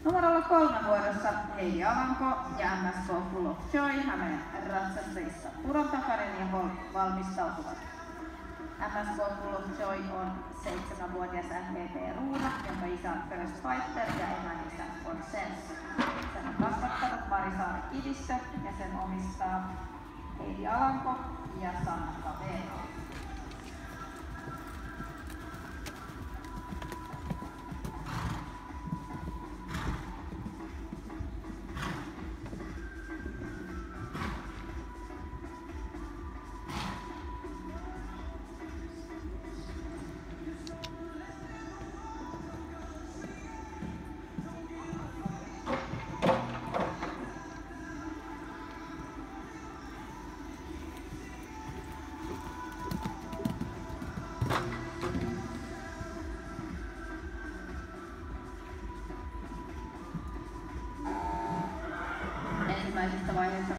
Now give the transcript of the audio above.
Numerolla 3 vuorossa Heidi Alanko ja MSK Full of Joy Hämeen ratsastajissa Puron Takarin ja valmistautuvat. MSK Full of Joy on 7-vuotias MVP-ruuna, jonka isä on First Fighter ja emän isä on Sense. Sen on kasvattanut Marisaari Kivistö ja sen omistaa Heidi Alanko ja Sanna Kavero. Ensimmäisestä vaiheesta